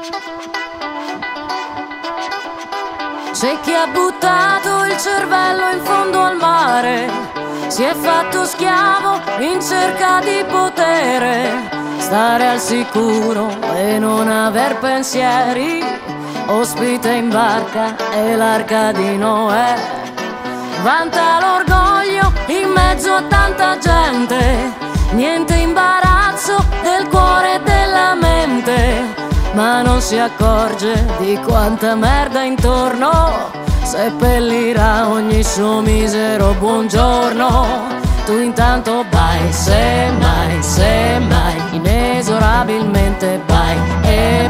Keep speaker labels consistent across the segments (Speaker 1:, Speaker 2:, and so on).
Speaker 1: C'è chi ha buttato il cervello in fondo al mare, si è fatto schiavo in cerca di potere, stare al sicuro e non aver pensieri, ospite in barca e l'arca di Noè. Vanta l'orgoglio in mezzo a tanta gente, niente imbarazzo del cuore e della mente, ma non si accorge di quanta merda intorno seppellirà ogni suo misero buongiorno. Tu intanto vai, semmai, inesorabilmente vai, e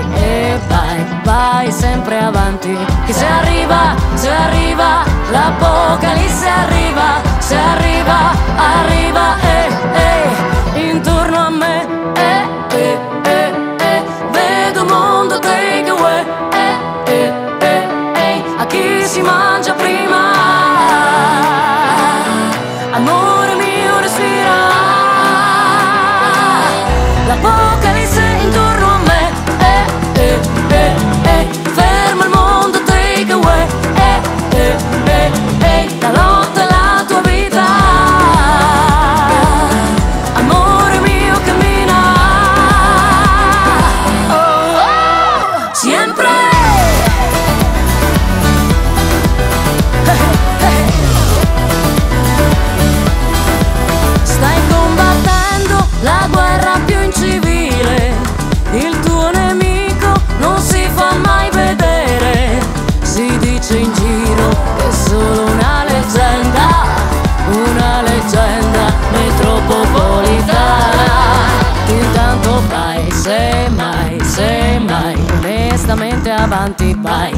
Speaker 1: vai sempre avanti. Che se arriva, l'apocalisse arriva, se arriva, intorno a me, vedo mondo take away, a chi si mangia prima, amore mio respira, l'apocalisse intorno a me, ferma il mondo take away, la lotta è la tua vita, amore mio cammina, sempre. Stai combattendo la guerra più incivile, il tuo nemico non si fa mai vedere, si dice in giro che è solo una leggenda metropolitana. Intanto vai, semmai, onestamente avanti vai,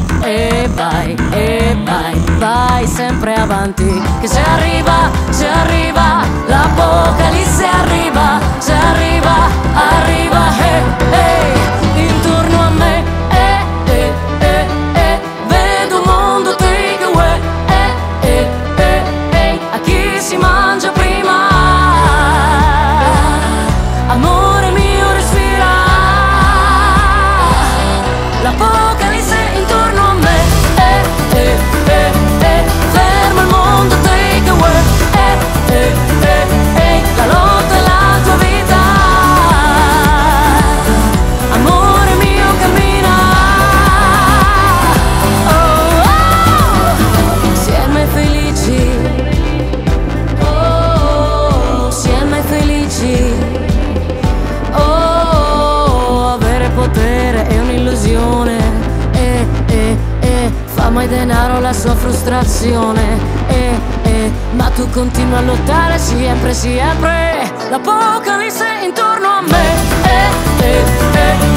Speaker 1: vai sempre avanti. Che se arriva, l'apocalisse arriva, se arriva, intorno a me, vedo mondo take away, a chi si mangia prima, amore mio respira, l'apocalisse intorno a me, ferma il mondo take away, la lotta è la tua vita, amore mio cammina, siamo felici, siamo felici, avere potere è un'illusione, fama e denaro la sua frustrazione, ma tu continui a lottare sempre, l'apocalisse intorno a me,